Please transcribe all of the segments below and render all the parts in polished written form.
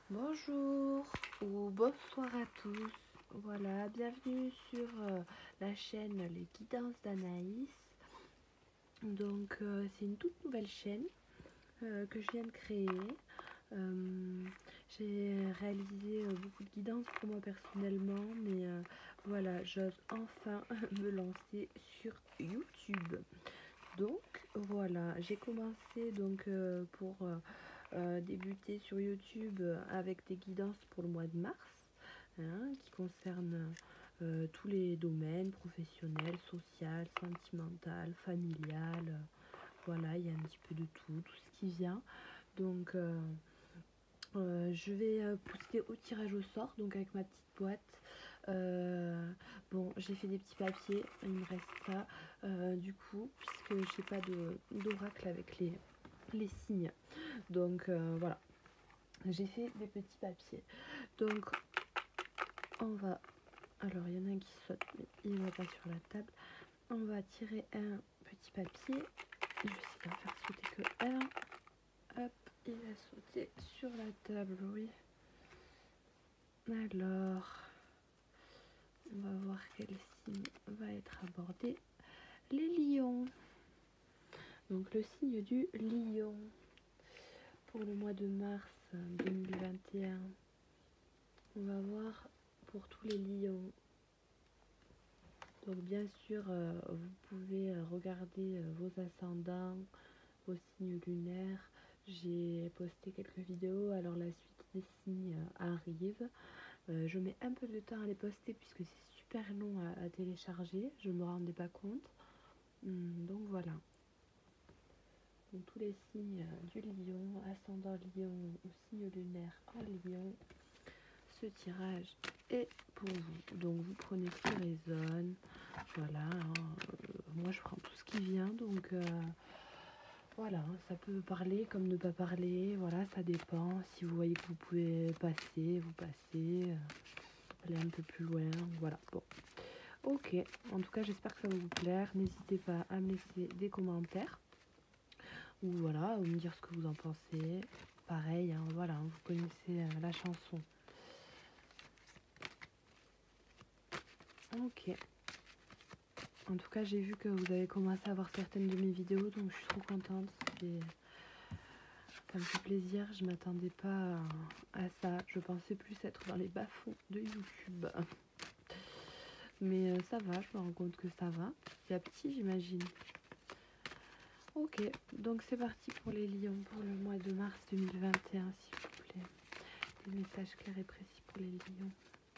Bonjour ou bonsoir à tous. Voilà, bienvenue sur la chaîne Les Guidances d'Anaïs. Donc, c'est une toute nouvelle chaîne que je viens de créer. J'ai réalisé beaucoup de guidances pour moi personnellement, mais voilà, j'ose enfin me lancer sur YouTube. Donc, voilà, j'ai commencé pour débuter sur YouTube avec des guidances pour le mois de mars, hein, qui concernent tous les domaines professionnels, social, sentimental, familial. Voilà, il y a un petit peu de tout ce qui vient. Donc, je vais poster au tirage au sort, donc avec ma petite boîte. Bon, j'ai fait des petits papiers, il me reste ça du coup, puisque j'ai pas d'oracle avec les signes. Donc voilà, j'ai fait des petits papiers. Donc on va, alors il y en a un qui saute, mais il ne va pas sur la table. On va tirer un petit papier. Je vais essayer d'en faire sauter que un. Hop, il a sauté sur la table, oui. Alors, on va voir quel signe va être abordé. Les lions. Donc le signe du lion pour le mois de mars 2021. On va voir pour tous les lions. Donc bien sûr, vous pouvez regarder vos ascendants, vos signes lunaires. J'ai posté quelques vidéos, alors la suite des signes arrive. Je mets un peu de temps à les poster puisque c'est super long à télécharger, je ne me rendais pas compte. Donc voilà. Donc tous les signes du lion, ascendant lion ou signe lunaire en lion, ce tirage est pour vous. Donc vous prenez ce qui résonne. Voilà, hein, moi je prends tout ce qui vient, donc voilà, ça peut parler comme ne pas parler, voilà, ça dépend. Si vous voyez que vous pouvez passer, vous passez, aller un peu plus loin, voilà, bon. Ok, en tout cas j'espère que ça va vous plaire, n'hésitez pas à me laisser des commentaires, ou voilà, ou me dire ce que vous en pensez. Pareil, hein, voilà, vous connaissez la chanson. Ok. En tout cas, j'ai vu que vous avez commencé à voir certaines de mes vidéos, donc je suis trop contente. Ça me fait plaisir, je m'attendais pas à ça. Je pensais plus être dans les bas-fonds de YouTube. Mais ça va, je me rends compte que ça va. Petit à petit, j'imagine. Ok, donc c'est parti pour les lions pour le mois de mars 2021, s'il vous plaît. Des messages clairs et précis pour les lions.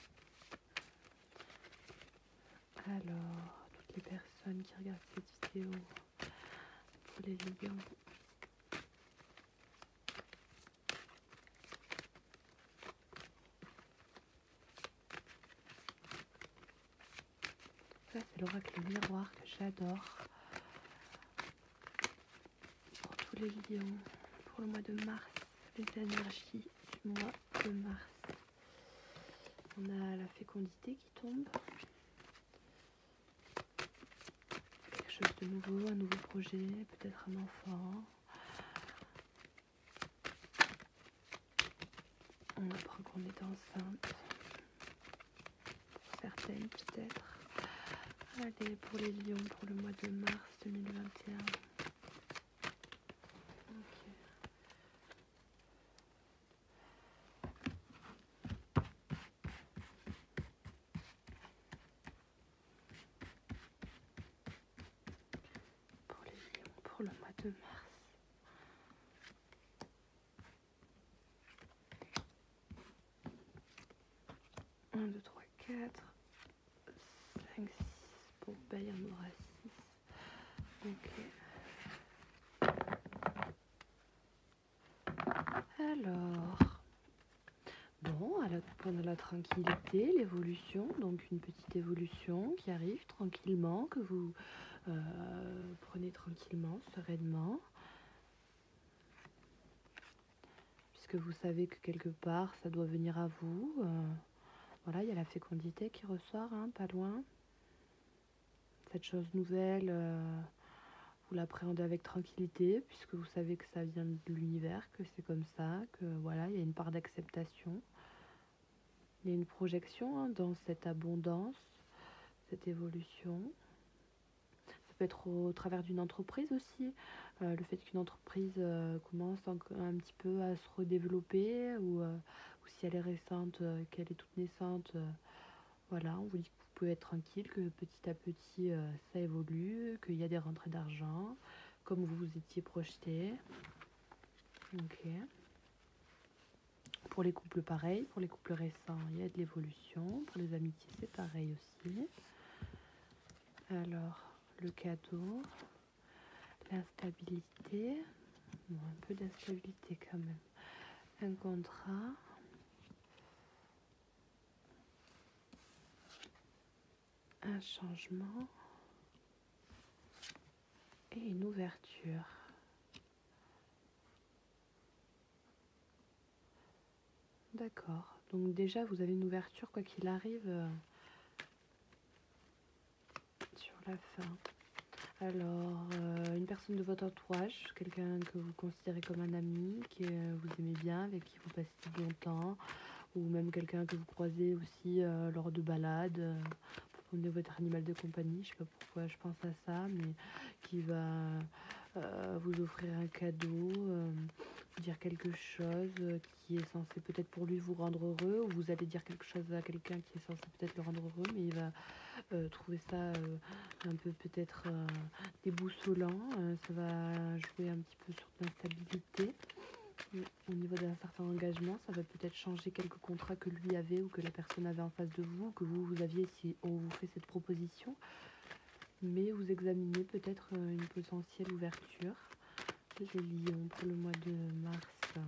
Alors, toutes les personnes qui regardent cette vidéo pour les lions. Ça, c'est l'oracle miroir que j'adore. Pour tous les lions, pour le mois de mars, les énergies du mois de mars. On a la fécondité qui tombe. Quelque chose de nouveau, un nouveau projet, peut-être un enfant. On apprend qu'on est enceinte. Pour certaines, peut-être. Allez, pour les lions, pour le mois de mars 2021. Ok. Pour les lions, pour le mois de mars. 1, 2, 3, 4, 5, 6. Bon, ben il y en aura 6. Ok. Alors, bon, pour la tranquillité, l'évolution, donc une petite évolution qui arrive tranquillement, que vous prenez tranquillement, sereinement, puisque vous savez que quelque part ça doit venir à vous. Voilà, il y a la fécondité qui ressort, hein, pas loin. Cette chose nouvelle, vous l'appréhendez avec tranquillité, puisque vous savez que ça vient de l'univers, que c'est comme ça, que voilà, il y a une part d'acceptation. Il y a une projection hein, dans cette abondance, cette évolution. Ça peut être au travers d'une entreprise aussi, le fait qu'une entreprise commence un petit peu à se redévelopper ou si elle est récente, qu'elle est toute naissante, voilà, on vous dit que vous pouvez être tranquille, que petit à petit ça évolue, qu'il y a des rentrées d'argent, comme vous vous étiez projeté. Ok. Pour les couples, pareil. Pour les couples récents, il y a de l'évolution. Pour les amitiés, c'est pareil aussi. Alors, le cadeau, l'instabilité. Bon, un peu d'instabilité quand même. Un contrat. Un changement. Et une ouverture. D'accord. Donc déjà, vous avez une ouverture, quoi qu'il arrive, sur la fin. Alors, une personne de votre entourage, quelqu'un que vous considérez comme un ami, que vous aimez bien, avec qui vous passez du bon temps, ou même quelqu'un que vous croisez aussi lors de balades, pour promener votre animal de compagnie, je sais pas pourquoi je pense à ça, mais qui va vous offrir un cadeau, vous dire quelque chose qui est censé peut-être pour lui vous rendre heureux, ou vous allez dire quelque chose à quelqu'un qui est censé peut-être le rendre heureux, mais il va trouver ça un peu peut-être déboussolant, ça va jouer un petit peu sur l'instabilité. Au niveau d'un certain engagement, ça va peut-être changer quelques contrats que lui avait ou que la personne avait en face de vous, que vous aviez si on vous fait cette proposition. Mais vous examinez peut-être une potentielle ouverture. Les lions pour le mois de mars.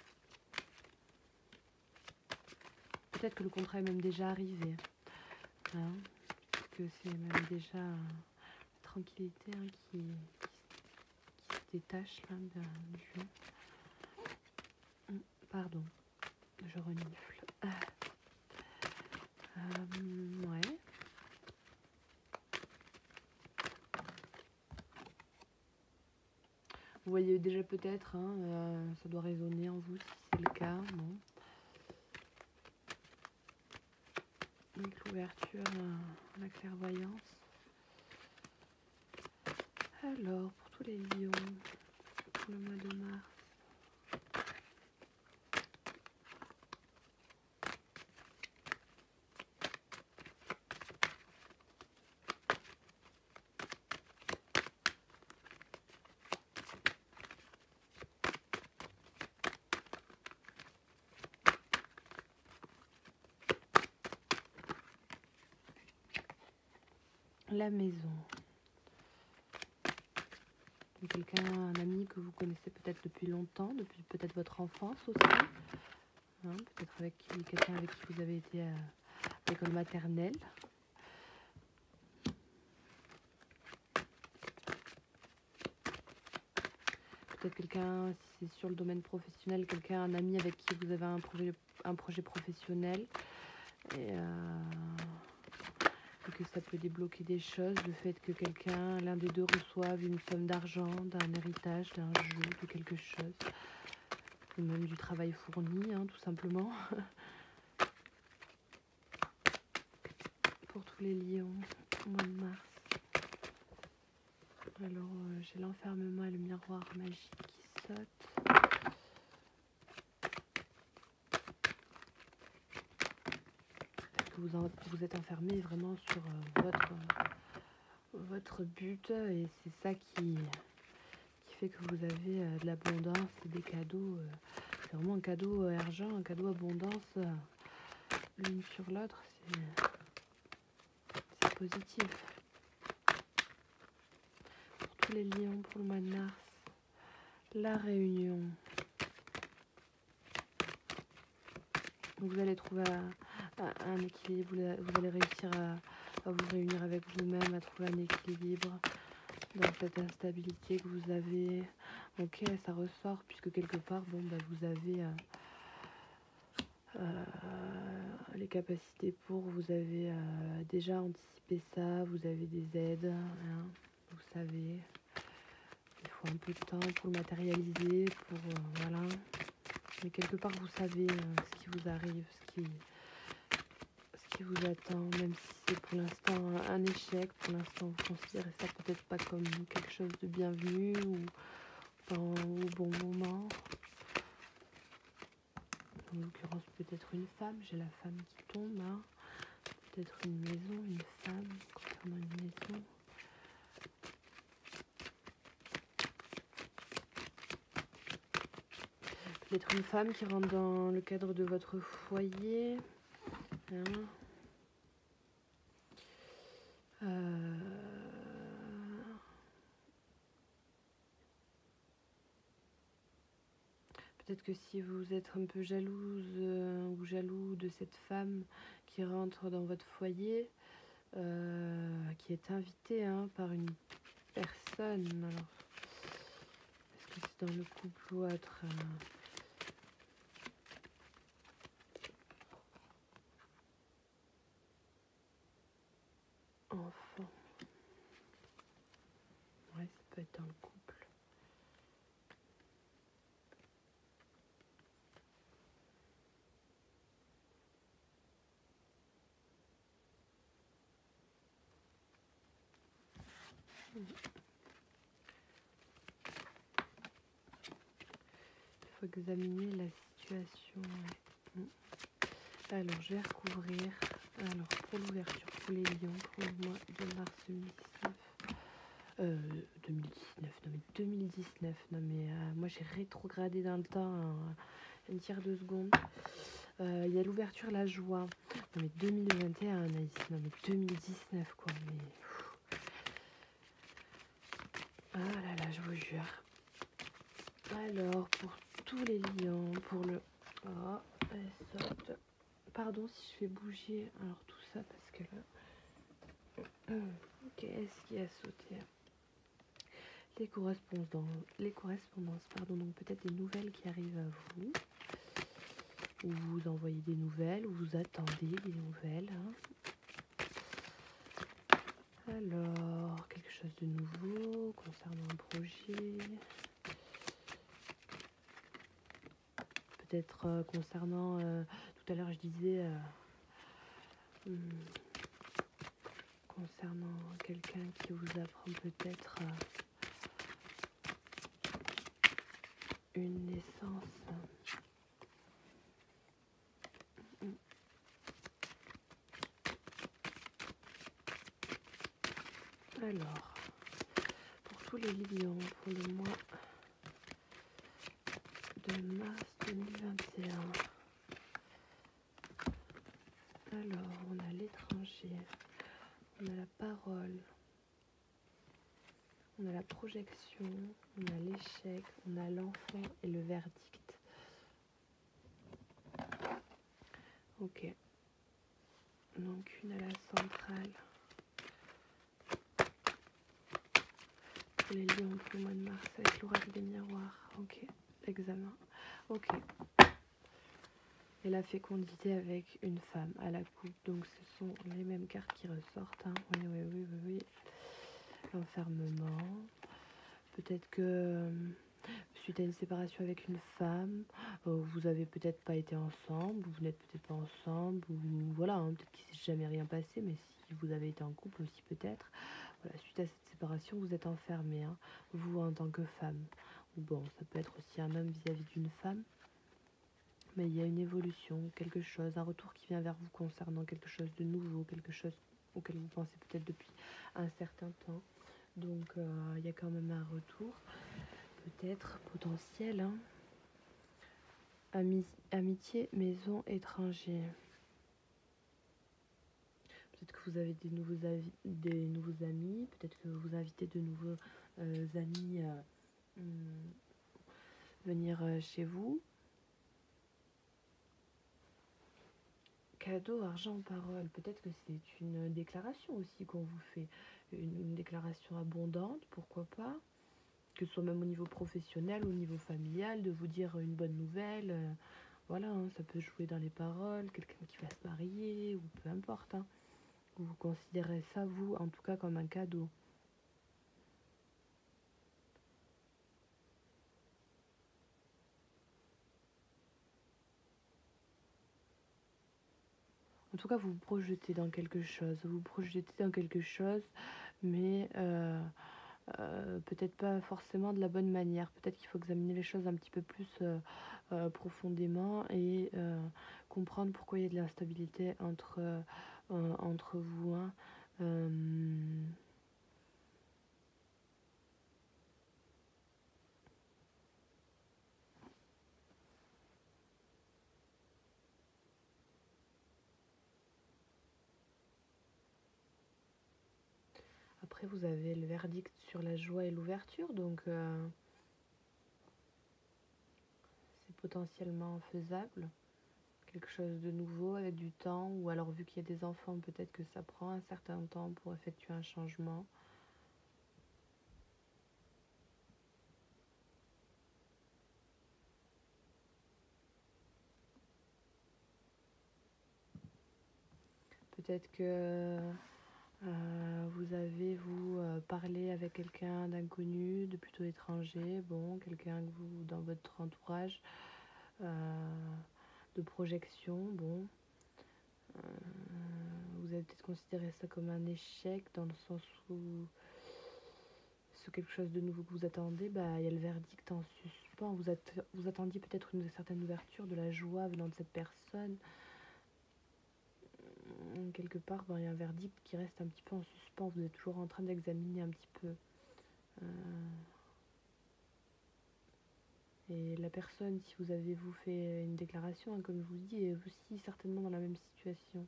Peut-être que le contrat est même déjà arrivé. Hein, que c'est même déjà la tranquillité hein, qui se détache là, du jeu. Pardon, je renifle. Ouais. Vous voyez déjà peut-être, hein, ça doit résonner en vous si c'est le cas. Bon. Donc l'ouverture, la clairvoyance. Alors, pour tous les lions, pour le mois de mars. La maison. Quelqu'un, un ami que vous connaissez peut-être depuis longtemps, depuis peut-être votre enfance aussi. Hein, peut-être avec quelqu'un avec qui vous avez été à l'école maternelle. Peut-être quelqu'un, si c'est sur le domaine professionnel, quelqu'un, un ami avec qui vous avez un projet professionnel. Et que ça peut débloquer des choses, le fait que quelqu'un, l'un des deux reçoive une somme d'argent, d'un héritage, d'un jeu, de quelque chose, ou même du travail fourni, hein, tout simplement. Pour tous les lions, au mois de mars. Alors, j'ai l'enfermement et le miroir magique qui sautent. Vous êtes enfermé vraiment sur votre but et c'est ça qui fait que vous avez de l'abondance et des cadeaux. C'est vraiment un cadeau argent, un cadeau abondance l'une sur l'autre. C'est positif. Pour tous les lions, pour le mois de mars, la réunion. Donc vous allez trouver un équilibre, vous allez réussir à vous réunir avec vous-même, à trouver un équilibre dans cette instabilité que vous avez. Ok, ça ressort puisque quelque part, bon, bah, vous avez les capacités pour, vous avez déjà anticipé ça, vous avez des aides, hein, vous savez. Il faut un peu de temps pour le matérialiser, pour voilà. Mais quelque part, vous savez ce qui vous arrive, ce qui vous attend, même si c'est pour l'instant un échec. Pour l'instant, vous considérez ça peut-être pas comme quelque chose de bienvenu ou pas au bon moment. En l'occurrence, peut-être une femme. J'ai la femme qui tombe. Hein. Peut-être une maison, une femme, concernant une maison. Peut-être une femme qui rentre dans le cadre de votre foyer. Hein. Peut-être que si vous êtes un peu jalouse ou jaloux de cette femme qui rentre dans votre foyer, qui est invitée par une personne, alors est-ce que c'est dans le couple ou autre enfant. Ouais, ça peut être dans le couple. Il faut examiner la situation. Ouais. Alors, je vais recouvrir. Alors, pour l'ouverture, pour les lions, pour le mois de mars 2019. 2019, non mais moi j'ai rétrogradé dans le temps un tiers de seconde. Il y a l'ouverture, la joie. Non mais 2021, Anaïs, non mais 2019 quoi, mais... Ah là là, je vous jure. Alors, pour tous les lions, pour le... Oh, elle saute. Pardon si je fais bouger alors tout ça parce que là... Qu'est-ce qui a sauté? Les correspondances, pardon, donc peut-être des nouvelles qui arrivent à vous, ou vous envoyez des nouvelles, ou vous attendez des nouvelles. Hein. Alors, quelque chose de nouveau concernant un projet. Peut-être concernant, tout à l'heure je disais, concernant quelqu'un qui vous apprend peut-être une naissance. Alors, pour tous les lions, pour le mois de mars 2021. Alors, on a l'étranger, on a la parole, on a la projection, on a l'échec, on a l'enfant et le verdict. Ok. Donc, une à la centrale. Pour les lions pour le mois de mars avec l'oracle des miroirs. Ok. Examen. Ok. Et la fécondité avec une femme à la coupe. Donc, ce sont les mêmes cartes qui ressortent. Hein. Oui. L'enfermement. Peut-être que suite à une séparation avec une femme, vous avez peut-être pas été ensemble, vous n'êtes peut-être pas ensemble, ou voilà, hein, peut-être qu'il s'est jamais rien passé, mais si vous avez été en couple aussi peut-être, voilà, suite à cette séparation, vous êtes enfermé, hein, vous en tant que femme. Ou bon, ça peut être aussi un homme vis-à-vis d'une femme, mais il y a une évolution, quelque chose, un retour qui vient vers vous concernant quelque chose de nouveau, quelque chose auquel vous pensez peut-être depuis un certain temps. Donc, il y a quand même un retour. Peut-être potentiel, hein. Amitié, maison, étranger. Peut-être que vous avez des nouveaux amis, peut-être que vous invitez de nouveaux amis à venir chez vous. Cadeau, argent, parole. Peut-être que c'est une déclaration aussi qu'on vous fait. Une déclaration abondante, pourquoi pas. Que ce soit même au niveau professionnel, au niveau familial, de vous dire une bonne nouvelle. Voilà, hein, ça peut jouer dans les paroles, quelqu'un qui va se marier, ou peu importe. Hein. Vous considérez ça, vous, en tout cas, comme un cadeau. En tout cas, vous vous projetez dans quelque chose. Vous vous projetez dans quelque chose, mais peut-être pas forcément de la bonne manière. Peut-être qu'il faut examiner les choses un petit peu plus profondément et comprendre pourquoi il y a de l'instabilité entre vous. Hein. Euh, Après, vous avez le verdict sur la joie et l'ouverture, donc c'est potentiellement faisable. Quelque chose de nouveau avec du temps, ou alors vu qu'il y a des enfants, peut-être que ça prend un certain temps pour effectuer un changement. Peut-être que vous avez, parlé avec quelqu'un d'inconnu, de plutôt étranger, bon, quelqu'un que vous, dans votre entourage, de projection, bon. Vous avez peut-être considéré ça comme un échec, dans le sens où c'est quelque chose de nouveau que vous attendez, bah, il y a le verdict en suspens. Vous attendiez peut-être une certaine ouverture, de la joie venant de cette personne. Quelque part, ben, il y a un verdict qui reste un petit peu en suspens. Vous êtes toujours en train d'examiner un petit peu. Et la personne, si vous avez vous fait une déclaration, hein, comme je vous dis, est aussi certainement dans la même situation.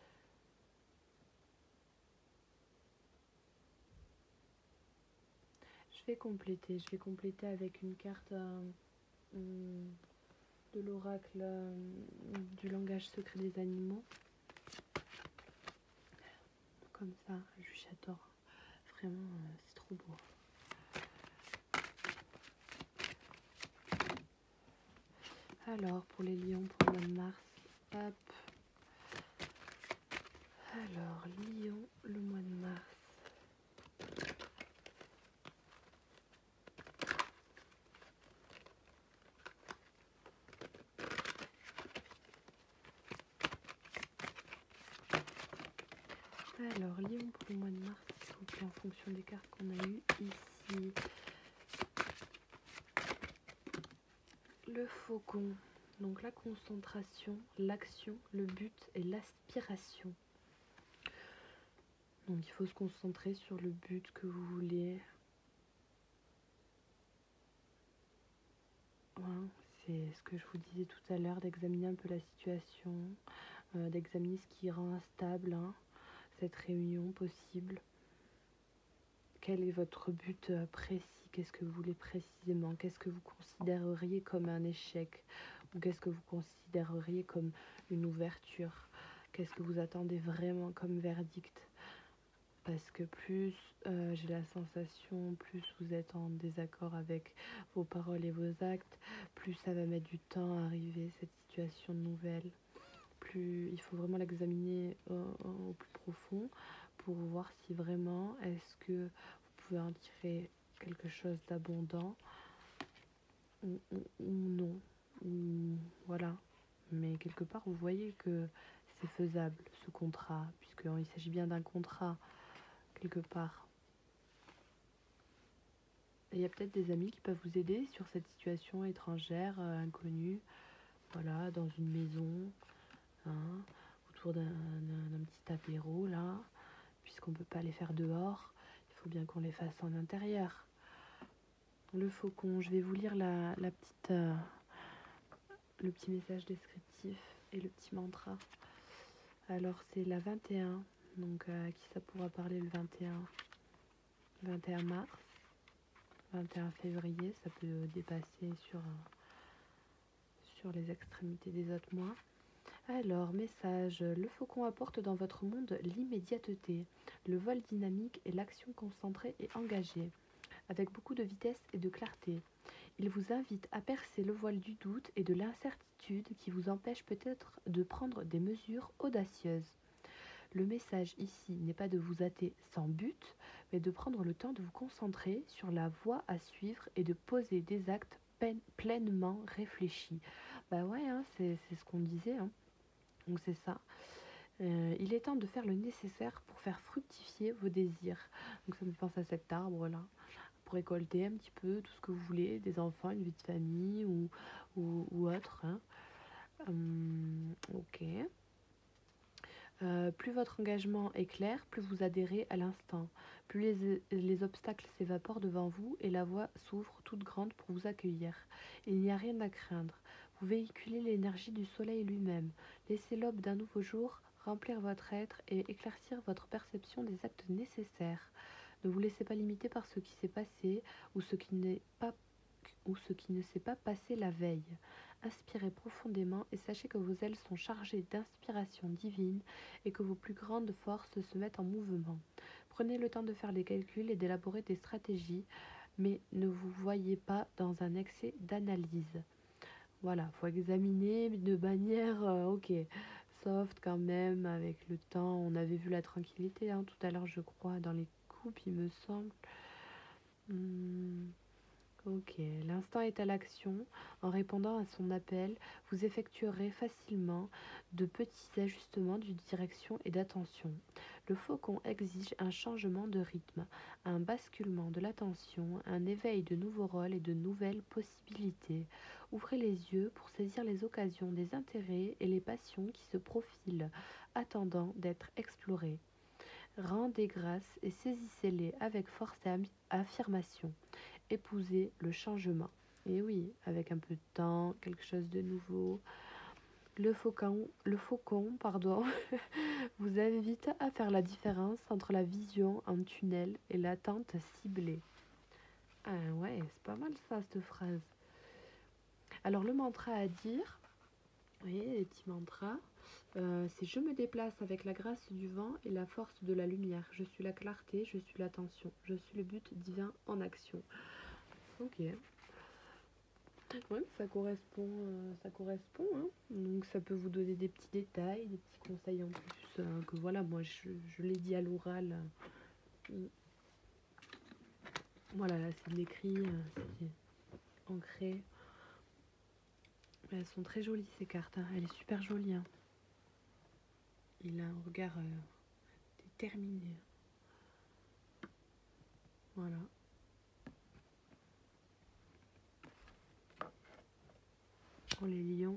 Je vais compléter avec une carte de l'oracle du langage secret des animaux. Comme ça, j'adore. Vraiment, c'est trop beau. Alors, pour les lions, pour le mois de mars, hop. Alors, lion, le mois de mars. Alors, lion pour le mois de mars, s'il vous plaît, en fonction des cartes qu'on a eues ici. Le faucon, donc la concentration, l'action, le but et l'aspiration. Donc il faut se concentrer sur le but que vous voulez. Hein, c'est ce que je vous disais tout à l'heure, d'examiner un peu la situation, d'examiner ce qui rend instable, hein, cette réunion possible. Quel est votre but précis? Qu'est-ce que vous voulez précisément? Qu'est-ce que vous considéreriez comme un échec? Ou qu'est-ce que vous considéreriez comme une ouverture? Qu'est-ce que vous attendez vraiment comme verdict? Parce que plus j'ai la sensation, plus vous êtes en désaccord avec vos paroles et vos actes, plus ça va mettre du temps à arriver, cette situation nouvelle. Plus il faut vraiment l'examiner au plus profond pour voir si vraiment est-ce que vous pouvez en tirer quelque chose d'abondant ou non. Ou, voilà. Mais quelque part, vous voyez que c'est faisable, ce contrat, puisqu'il s'agit bien d'un contrat, quelque part. Et il y a peut-être des amis qui peuvent vous aider sur cette situation étrangère, inconnue, voilà, dans une maison, hein, autour d'un petit apéro, là, puisqu'on ne peut pas les faire dehors, il faut bien qu'on les fasse en intérieur. Le faucon, je vais vous lire le petit message descriptif et le petit mantra. Alors c'est la 21, donc à qui ça pourra parler le 21 mars, 21 février, ça peut dépasser sur les extrémités des autres mois. Alors, message, le faucon apporte dans votre monde l'immédiateté, le vol dynamique et l'action concentrée et engagée, avec beaucoup de vitesse et de clarté. Il vous invite à percer le voile du doute et de l'incertitude qui vous empêche peut-être de prendre des mesures audacieuses. Le message ici n'est pas de vous hâter sans but, mais de prendre le temps de vous concentrer sur la voie à suivre et de poser des actes pleinement réfléchis. Bah ouais, hein, c'est ce qu'on disait, hein. Donc c'est ça. Il est temps de faire le nécessaire pour faire fructifier vos désirs. Donc ça me pense à cet arbre-là. Pour récolter un petit peu tout ce que vous voulez, des enfants, une vie de famille ou autre. Hein. Ok. Plus votre engagement est clair, plus vous adhérez à l'instant. Plus les obstacles s'évaporent devant vous et la voie s'ouvre toute grande pour vous accueillir. Il n'y a rien à craindre. Vous véhiculez l'énergie du soleil lui-même. Laissez l'aube d'un nouveau jour remplir votre être et éclaircir votre perception des actes nécessaires. Ne vous laissez pas limiter par ce qui s'est passé ou ce qui ne s'est pas passé la veille. Inspirez profondément et sachez que vos ailes sont chargées d'inspiration divine et que vos plus grandes forces se mettent en mouvement. Prenez le temps de faire des calculs et d'élaborer des stratégies, mais ne vous voyez pas dans un excès d'analyse. Voilà, faut examiner de manière, ok, soft quand même, avec le temps. On avait vu la tranquillité hein, tout à l'heure, je crois, dans les coupes, il me semble. Ok, l'instant est à l'action. En répondant à son appel, vous effectuerez facilement de petits ajustements de direction et d'attention. Le faucon exige un changement de rythme, un basculement de l'attention, un éveil de nouveaux rôles et de nouvelles possibilités. Ouvrez les yeux pour saisir les occasions des intérêts et les passions qui se profilent, attendant d'être explorées. Rendez grâce et saisissez-les avec force et affirmation. Épouser le changement. Et oui, avec un peu de temps, quelque chose de nouveau. Le faucon, pardon, vous invite à faire la différence entre la vision en tunnel et l'attente ciblée. Ah ouais, c'est pas mal ça, cette phrase. Alors le mantra à dire, vous voyez, les petits mantras, c'est je me déplace avec la grâce du vent et la force de la lumière. Je suis la clarté, je suis l'attention, je suis le but divin en action. Ok. Oui, ça correspond, hein. Donc ça peut vous donner des petits détails, des petits conseils en plus que voilà, moi je l'ai dit à l'oral. Voilà, là c'est de l'écrit, c'est ancré. Elles sont très jolies ces cartes, hein. Elle est super jolie. Hein. Il a un regard déterminé. Voilà. Pour les lions.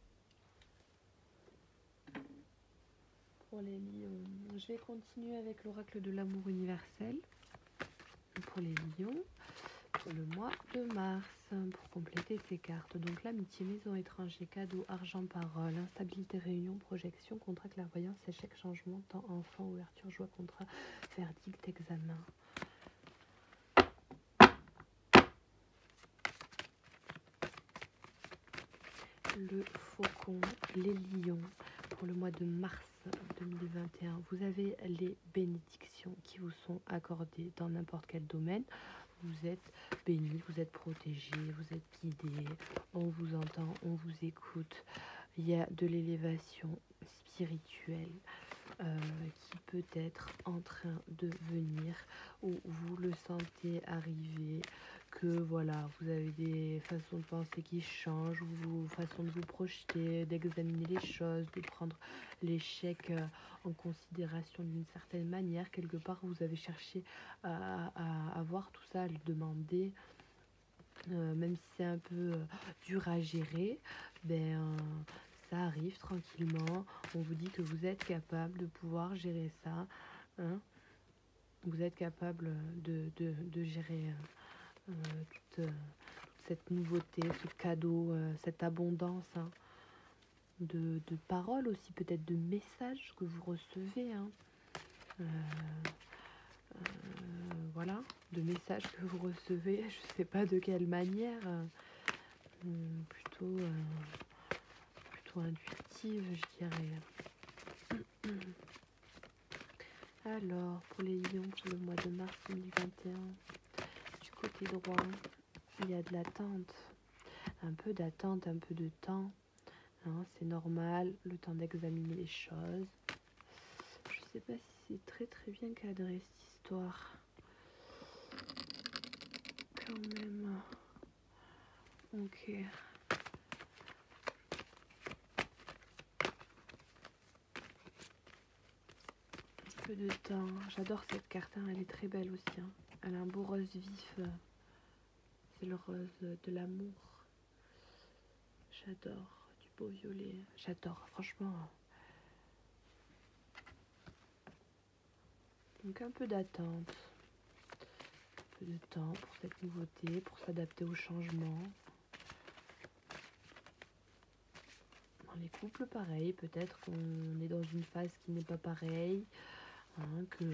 Je vais continuer avec l'oracle de l'amour universel. Pour les lions. Pour le mois de mars, pour compléter ces cartes. Donc l'amitié, maison, étranger, cadeau, argent, parole, instabilité, réunion, projection, contrat, clairvoyance, échec, changement, temps, enfant, ouverture, joie, contrat, verdict, examen. Le faucon, les lions, pour le mois de mars 2021. Vous avez les bénédictions qui vous sont accordées dans n'importe quel domaine. Vous êtes béni, vous êtes protégé, vous êtes guidé, on vous entend, on vous écoute. Il y a de l'élévation spirituelle qui peut être en train de venir, ou vous le sentez arriver, que voilà, vous avez des façons de penser qui changent, ou façon de vous projeter, d'examiner les choses, de prendre l'échec en considération d'une certaine manière. Quelque part, vous avez cherché à voir tout ça, à le demander, même si c'est un peu dur à gérer, ça arrive tranquillement. On vous dit que vous êtes capable de pouvoir gérer ça. Hein. Vous êtes capable de gérer toute cette nouveauté, ce cadeau, cette abondance hein, de paroles aussi, peut-être de messages que vous recevez. Hein. Voilà, de messages que vous recevez, je ne sais pas de quelle manière, plutôt intuitive, je dirais. Alors, pour les lions, pour le mois de mars 2021, du côté droit, il y a de l'attente, un peu d'attente, un peu de temps. Hein, c'est normal, le temps d'examiner les choses. Je ne sais pas si c'est très très bien cadré cette histoire. Quand même. Ok. peu de temps. J'adore cette carte, hein, elle est très belle aussi. Hein. Elle a un beau rose vif. C'est le rose de l'amour. J'adore. Du beau violet. J'adore, franchement. Donc un peu d'attente. Un peu de temps pour cette nouveauté, pour s'adapter au changement. Dans les couples, pareil. Peut-être qu'on est dans une phase qui n'est pas pareille. Hein, que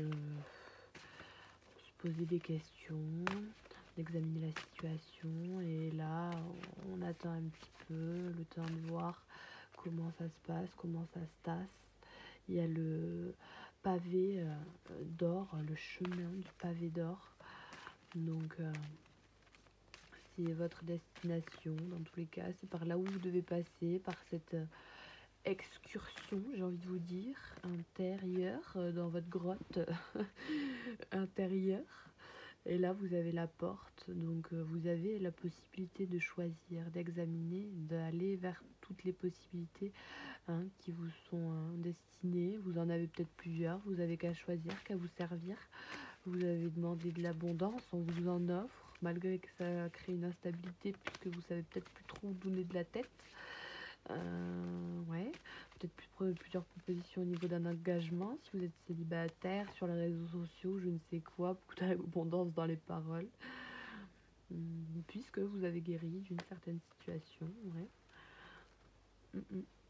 se poser des questions, d'examiner la situation. Et là, on attend un petit peu le temps de voir comment ça se passe, comment ça se tasse. Il y a le pavé d'or, le chemin du pavé d'or. Donc, c'est votre destination. Dans tous les cas, c'est par là où vous devez passer, par cette excursion, j'ai envie de vous dire, intérieure, dans votre grotte intérieure. Et là, vous avez la porte. Donc, vous avez la possibilité de choisir, d'examiner, d'aller vers toutes les possibilités qui vous sont destinées. Vous en avez peut-être plusieurs. Vous avez qu'à choisir, qu'à vous servir. Vous avez demandé de l'abondance, on vous en offre, malgré que ça crée une instabilité, puisque vous savez peut-être plus trop où donner de la tête. Ouais, peut-être plusieurs propositions au niveau d'un engagement, si vous êtes célibataire, sur les réseaux sociaux, je ne sais quoi, beaucoup d'abondance dans les paroles. Puisque vous avez guéri d'une certaine situation, ouais.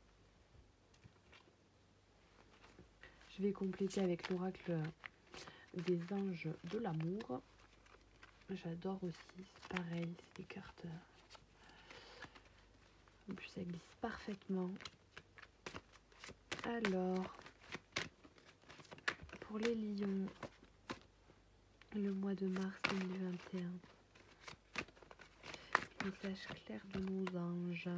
Je vais compléter avec l'oracle des anges de l'amour. J'adore aussi, c'est pareil, c'est des cartes. En plus, ça glisse parfaitement. Alors, pour les lions, le mois de mars 2021, message clair de nos anges.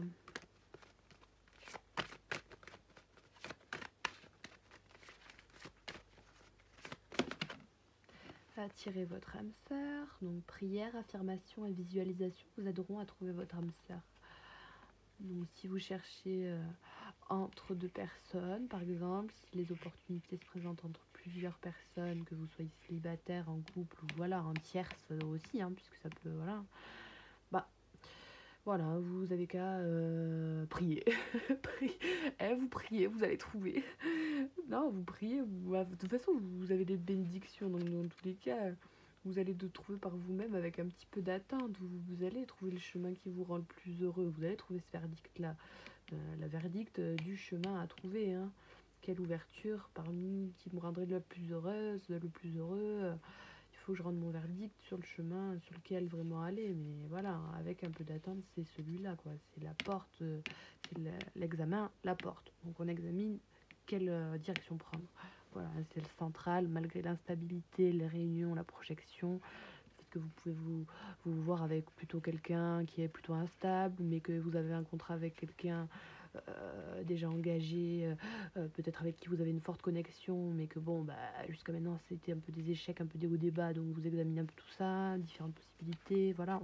Attirez votre âme sœur. Donc, prière, affirmation et visualisation vous aideront à trouver votre âme sœur. Donc, si vous cherchez entre deux personnes, par exemple, si les opportunités se présentent entre plusieurs personnes, que vous soyez célibataire, en couple ou voilà, en tierce aussi, puisque ça peut, voilà. Voilà, vous avez qu'à prier. Vous priez, vous allez trouver. Non, vous priez, de toute façon, vous avez des bénédictions, donc dans tous les cas, vous allez de trouver par vous-même avec un petit peu d'attente. Vous allez trouver le chemin qui vous rend le plus heureux. Vous allez trouver ce verdict-là, la verdict du chemin à trouver. Quelle ouverture parmi qui me rendrait le plus heureuse, le plus heureux. Il faut que je rende mon verdict sur le chemin sur lequel vraiment aller, mais voilà, avec un peu d'attente, c'est celui-là, quoi. C'est la porte, c'est l'examen, la porte. Donc on examine quelle direction prendre. Voilà, c'est le central, malgré l'instabilité, les réunions, la projection. Peut-être que vous pouvez vous voir avec plutôt quelqu'un qui est plutôt instable, mais que vous avez un contrat avec quelqu'un déjà engagé, peut-être avec qui vous avez une forte connexion, mais que bon, jusqu'à maintenant c'était un peu des échecs, un peu des hauts débats, donc vous examinez un peu tout ça, différentes possibilités, voilà,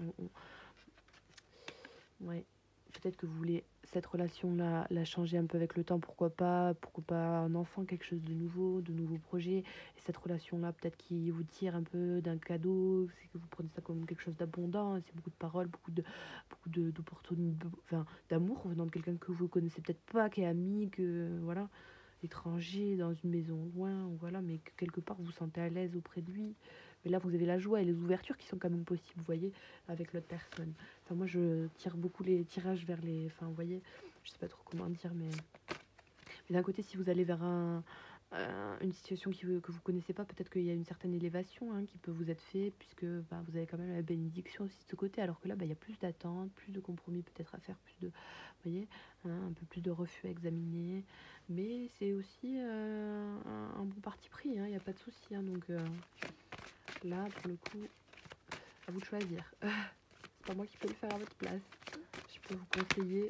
ouais. Peut-être que vous voulez cette relation-là la changer un peu avec le temps, pourquoi pas un enfant, quelque chose de nouveaux projets, et cette relation-là peut-être qui vous tire un peu d'un cadeau, c'est que vous prenez ça comme quelque chose d'abondant, c'est beaucoup de paroles, beaucoup d'opportunités, enfin d'amour venant de quelqu'un que vous connaissez peut-être pas, qui est ami, que voilà, étranger, dans une maison loin, ou voilà, mais que quelque part vous vous sentez à l'aise auprès de lui. Mais là, vous avez la joie et les ouvertures qui sont quand même possibles, vous voyez, avec l'autre personne. Enfin, moi, je tire beaucoup les tirages vers les... Enfin, vous voyez, je sais pas trop comment dire, mais d'un côté, si vous allez vers une situation que vous connaissez pas, peut-être qu'il y a une certaine élévation qui peut vous être faite, puisque vous avez quand même la bénédiction aussi de ce côté, alors que là, il y a plus d'attente, plus de compromis peut-être à faire, plus de... Vous voyez, un peu plus de refus à examiner. Mais c'est aussi un bon parti pris, il n'y a pas de souci. Donc là, pour le coup, à vous de choisir. C'est pas moi qui peux le faire à votre place. Je peux vous conseiller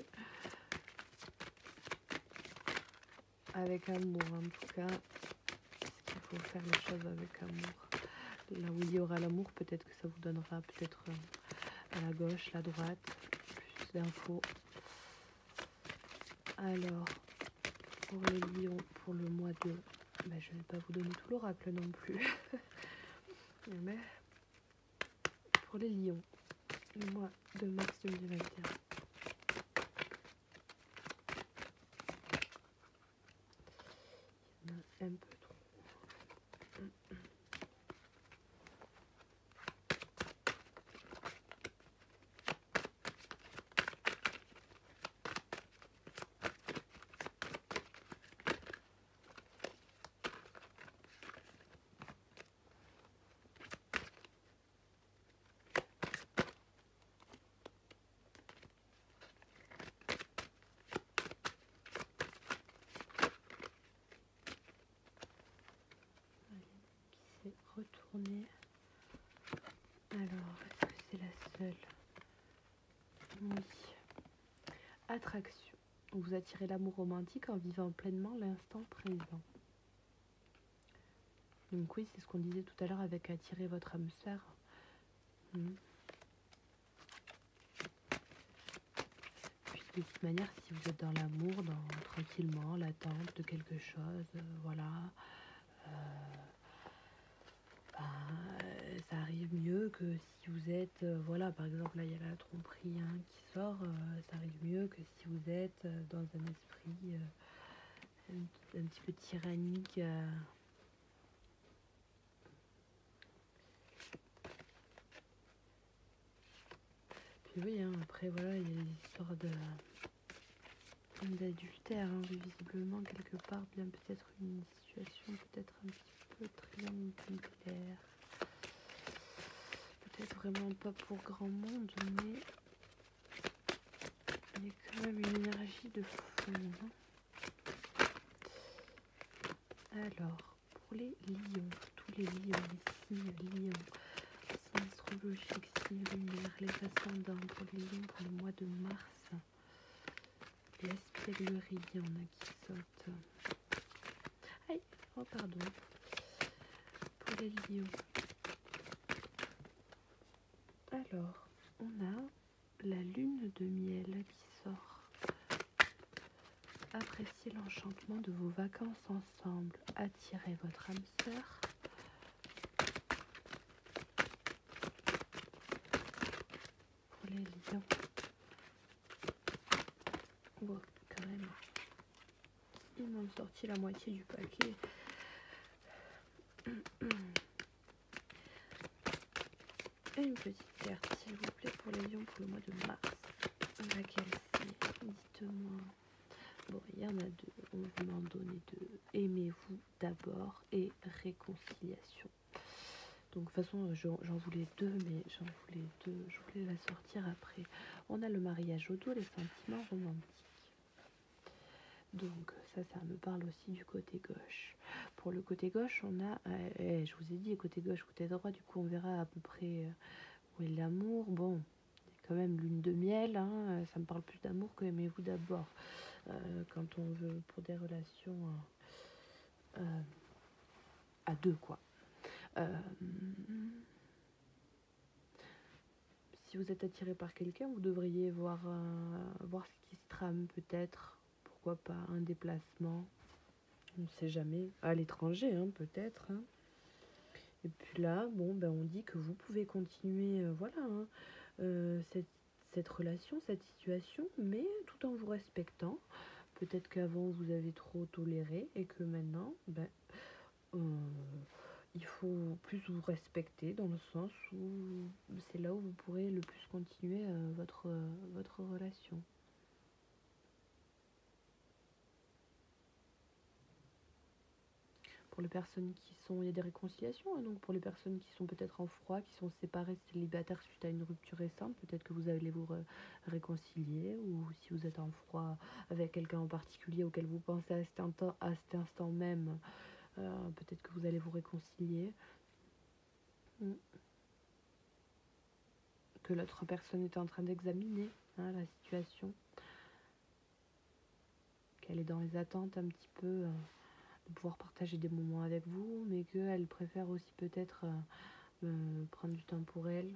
avec amour, en tout cas. Parce qu'il faut faire les choses avec amour. Là où il y aura l'amour, peut-être que ça vous donnera peut-être à la gauche, la droite, plus d'infos. Alors, pour les lions, pour le mois de bah, je vais pas vous donner tout l'oracle non plus. Mais pour les lions, le mois de mars 2021. Il y en a un peu trop. Retourner. Alors, est-ce que c'est la seule? Oui. Attraction. Vous attirez l'amour romantique en vivant pleinement l'instant présent. Donc oui, c'est ce qu'on disait tout à l'heure avec attirer votre âme sœur. Puis de toute manière, si vous êtes dans l'amour, tranquillement, l'attente de quelque chose, voilà. Ça arrive mieux que si vous êtes, voilà, par exemple là il y a la tromperie qui sort, ça arrive mieux que si vous êtes dans un esprit un petit peu tyrannique. Puis oui, après voilà, il y a des histoires d'adultère, visiblement quelque part, bien peut-être une situation peut-être un petit peu triangulaire. Peut-être vraiment pas pour grand monde, mais il y a quand même une énergie de fou. Alors, pour les lions, tous les lions, les signes lions, signes astrologiques, signes lunaires, les ascendants, pour les lions, pour le mois de mars, l'espièglerie, il y en a qui sautent. Aïe, oh pardon. Pour les lions. Alors, on a la lune de miel qui sort. Appréciez l'enchantement de vos vacances ensemble. Attirez votre âme sœur. Pour les lions. Bon, quand même. Ils m'ont sorti la moitié du paquet. Et une petite carte, s'il vous plaît, pour les lions pour le mois de mars. Laquelle c'est? Dites-moi. Bon, il y en a deux. On vous m'en donne deux. Aimez-vous d'abord et réconciliation. Donc, de toute façon, j'en voulais deux, mais je voulais la sortir après. On a le mariage auto, les sentiments romantiques. Donc, ça me parle aussi du côté gauche. Pour le côté gauche, on a, je vous ai dit, côté gauche, côté droit, du coup, on verra à peu près où est l'amour. Bon, il y a quand même lune de miel, ça me parle plus d'amour que aimez-vous d'abord. Quand on veut, pour des relations à deux, quoi. Si vous êtes attiré par quelqu'un, vous devriez voir ce qui se trame peut-être. Pourquoi pas un déplacement, on ne sait jamais. À l'étranger, peut-être. Et puis là, bon, on dit que vous pouvez continuer, cette relation, cette situation, mais tout en vous respectant. Peut-être qu'avant, vous avez trop toléré et que maintenant, il faut plus vous respecter dans le sens où c'est là où vous pourrez le plus continuer votre relation. Pour les personnes qui sont, il y a des réconciliations, donc pour les personnes qui sont peut-être en froid, qui sont séparées, célibataires suite à une rupture récente, peut-être que vous allez vous réconcilier, ou si vous êtes en froid avec quelqu'un en particulier auquel vous pensez à cet instant même, peut-être que vous allez vous réconcilier. Que l'autre personne est en train d'examiner la situation, qu'elle est dans les attentes un petit peu de pouvoir partager des moments avec vous, mais qu'elle préfère aussi peut-être prendre du temps pour elle.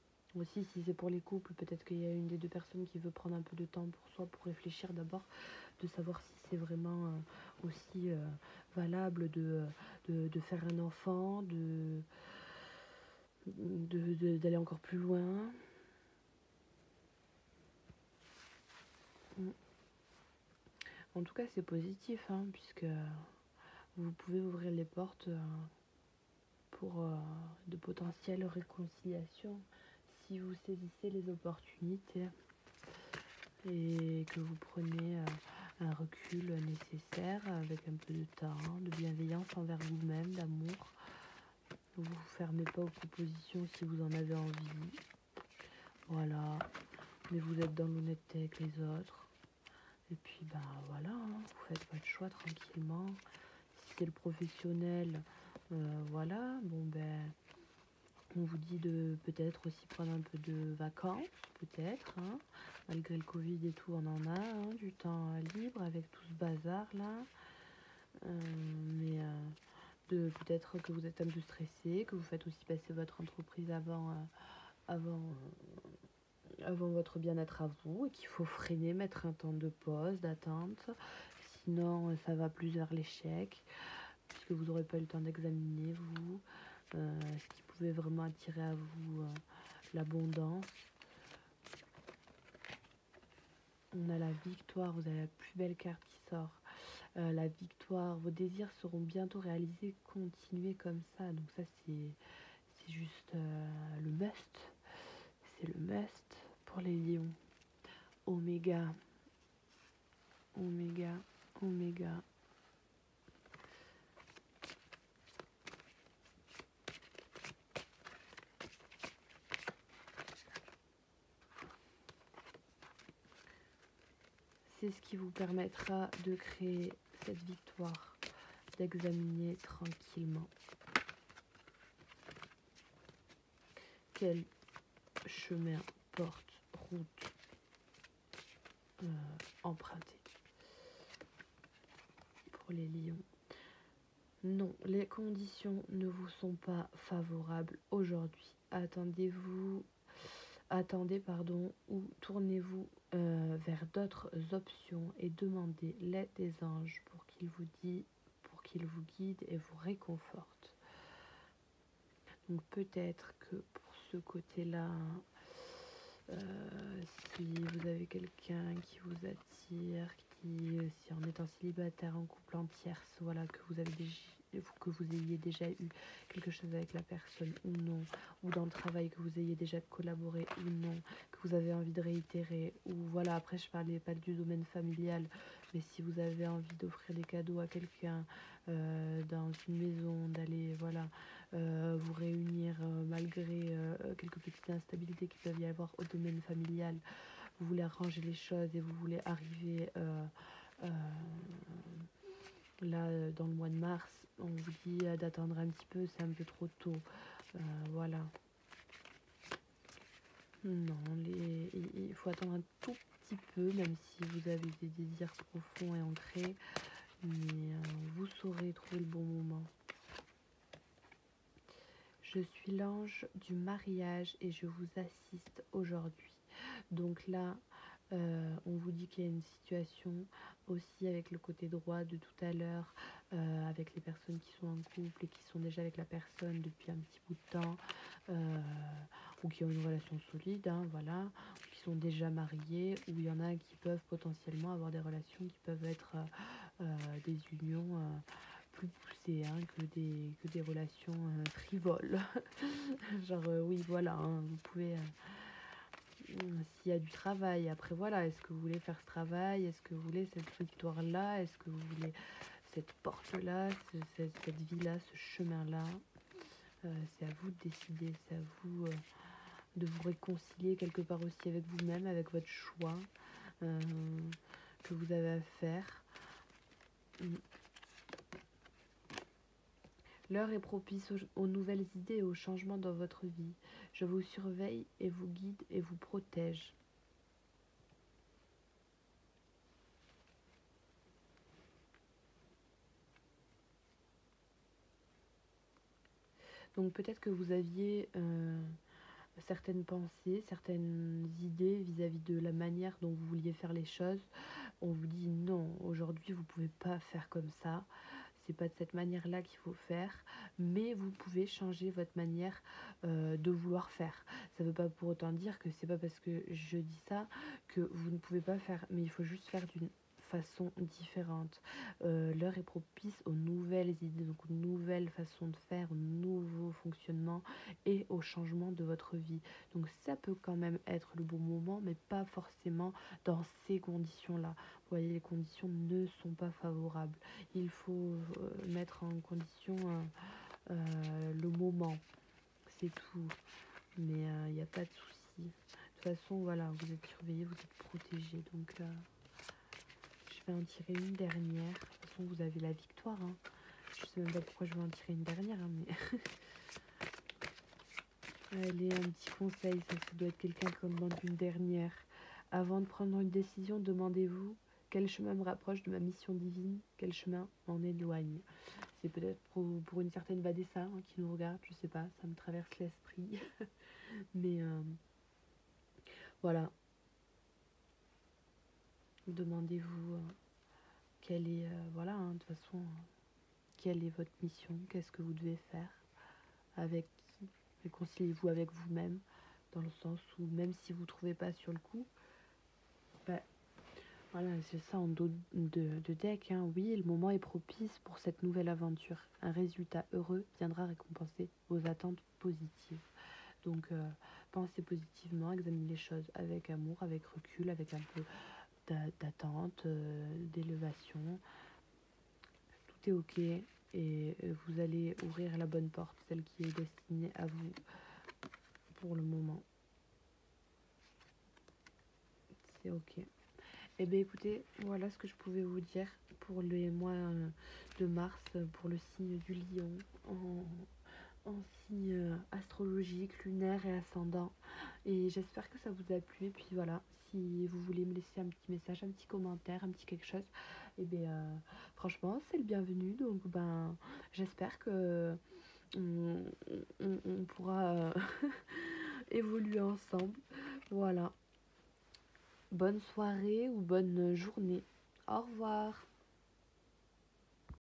Aussi, si c'est pour les couples, peut-être qu'il y a une des deux personnes qui veut prendre un peu de temps pour soi, pour réfléchir d'abord, de savoir si c'est vraiment aussi valable de faire un enfant, d'aller encore plus loin. En tout cas, c'est positif, hein, puisque vous pouvez ouvrir les portes pour de potentielles réconciliations si vous saisissez les opportunités et que vous prenez un recul nécessaire avec un peu de temps, de bienveillance envers vous-même, d'amour. Vous ne vous fermez pas aux propositions si vous en avez envie. Voilà. Mais vous êtes dans l'honnêteté avec les autres. Et puis, ben voilà, hein, vous faites votre choix tranquillement. Si c'est le professionnel, voilà, bon ben, on vous dit de peut-être aussi prendre un peu de vacances, peut-être, hein. Malgré le Covid et tout, on en a, hein, du temps libre avec tout ce bazar là. Mais de peut-être que vous êtes un peu stressé, que vous faites aussi passer votre entreprise avant, avant votre bien-être à vous, et qu'il faut freiner, mettre un temps de pause, d'attente. Sinon, ça va plus vers l'échec, puisque vous n'aurez pas eu le temps d'examiner, vous, ce qui pouvait vraiment attirer à vous l'abondance. On a la victoire, vous avez la plus belle carte qui sort. La victoire, vos désirs seront bientôt réalisés, continuez comme ça. Donc ça, c'est juste le must. C'est le must pour les lions. Oméga, oméga, oméga. C'est ce qui vous permettra de créer cette victoire, d'examiner tranquillement quel chemin, porte, route emprunter pour les lions. Non, les conditions ne vous sont pas favorables aujourd'hui. Attendez, ou tournez-vous vers d'autres options et demandez l'aide des anges pour qu'ils vous guident et vous réconfortent. Donc peut-être que pour ce côté-là, si vous avez quelqu'un qui vous attire, si en étant célibataire, en couple, en tierce, voilà, que vous ayez déjà eu quelque chose avec la personne ou non, ou dans le travail que vous ayez déjà collaboré ou non, que vous avez envie de réitérer, ou voilà, après je parlais pas du domaine familial, mais si vous avez envie d'offrir des cadeaux à quelqu'un dans une maison, d'aller voilà vous réunir malgré quelques petites instabilités qui peuvent y avoir au domaine familial, vous voulez arranger les choses et vous voulez arriver là dans le mois de mars, on vous dit d'attendre un petit peu, c'est un peu trop tôt, voilà. Non, il faut attendre un tout petit peu, même si vous avez des désirs profonds et ancrés, mais vous saurez trouver le bon moment. Je suis l'ange du mariage et je vous assiste aujourd'hui. Donc là, on vous dit qu'il y a une situation aussi avec le côté droit de tout à l'heure, avec les personnes qui sont en couple et qui sont déjà avec la personne depuis un petit bout de temps, ou qui ont une relation solide, hein, voilà, ou qui sont déjà mariés, ou il y en a qui peuvent potentiellement avoir des relations qui peuvent être des unions plus poussées, hein, que des relations frivoles. Genre oui voilà, hein, vous pouvez s'il y a du travail, après voilà, est-ce que vous voulez faire ce travail, est-ce que vous voulez cette victoire là, est-ce que vous voulez cette porte là, cette vie là, ce chemin là, c'est à vous de décider, c'est à vous de vous réconcilier quelque part aussi avec vous-même, avec votre choix que vous avez à faire. L'heure est propice aux nouvelles idées et aux changements dans votre vie. Je vous surveille et vous guide et vous protège. Donc peut-être que vous aviez certaines pensées, certaines idées vis-à-vis de la manière dont vous vouliez faire les choses. on vous dit non, aujourd'hui vous pouvez pas faire comme ça, c'est pas de cette manière-là qu'il faut faire, mais vous pouvez changer votre manière de vouloir faire. Ça veut pas pour autant dire que c'est pas parce que je dis ça que vous ne pouvez pas faire, mais il faut juste faire d'une façon différente. L'heure est propice aux nouvelles idées, donc aux nouvelles façons de faire, aux nouveaux fonctionnements et au changement de votre vie. Donc ça peut quand même être le bon moment, mais pas forcément dans ces conditions-là. Vous voyez, les conditions ne sont pas favorables. Il faut mettre en condition le moment, c'est tout. Mais il n'y a pas de souci. De toute façon, voilà, vous êtes surveillé, vous êtes protégé. Donc je vais en tirer une dernière. De toute façon, vous avez la victoire. Hein. Je sais même pas pourquoi je vais en tirer une dernière, hein, mais allez, un petit conseil, ça doit être quelqu'un qui en demande une dernière. Avant de prendre une décision, demandez-vous quel chemin me rapproche de ma mission divine, quel chemin m'en éloigne. C'est peut-être pour une certaine Vanessa hein, qui nous regarde, je sais pas, ça me traverse l'esprit. Mais voilà, demandez-vous quelle est, voilà, hein, de toute façon, quelle est votre mission, qu'est-ce que vous devez faire, avec qui, réconciliez-vous avec vous-même, dans le sens où même si vous ne trouvez pas sur le coup, bah, voilà, c'est ça en dos de deck, hein. Oui, le moment est propice pour cette nouvelle aventure. Un résultat heureux viendra récompenser vos attentes positives. Donc, pensez positivement, examinez les choses avec amour, avec recul, avec un peu d'attente, d'élévation. Tout est ok et vous allez ouvrir la bonne porte, celle qui est destinée à vous pour le moment. C'est ok. Eh bien écoutez, voilà ce que je pouvais vous dire pour les mois de mars, pour le signe du lion, en signe astrologique, lunaire et ascendant. Et j'espère que ça vous a plu. Et puis voilà, si vous voulez me laisser un petit message, un petit commentaire, un petit quelque chose, et bien franchement c'est le bienvenu. Donc ben j'espère que on pourra évoluer ensemble. Voilà. Bonne soirée ou bonne journée. Au revoir.